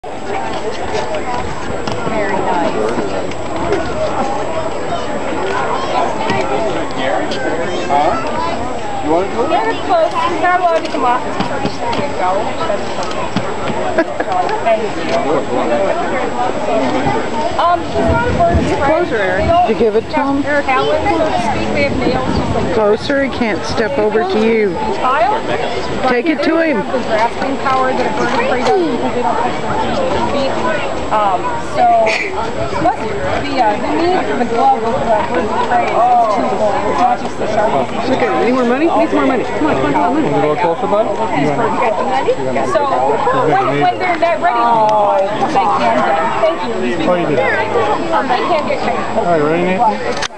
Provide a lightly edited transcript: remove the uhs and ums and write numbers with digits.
Very nice. You want to do it? Yeah, it's close. You're not allowed to come off. There you go. That's perfect. Thank you. He's not a bird. He's closer, Eric. Did you give it to him? Talons, so to speak. They have nails just like Closer, he can't step over to you. child. Take it to him. The grasping power that a bird of prey does because they don't touch their feet. So, but the need for the glove with the birds of prey is twofold. It's not just the sharpness. Okay, any more money? Needs more money. Come on, come on, come on. Want to go closer, bud? So, when they're not ready to they can get. Thank you. Oh, you did. They can get. All right, ready, Nathan?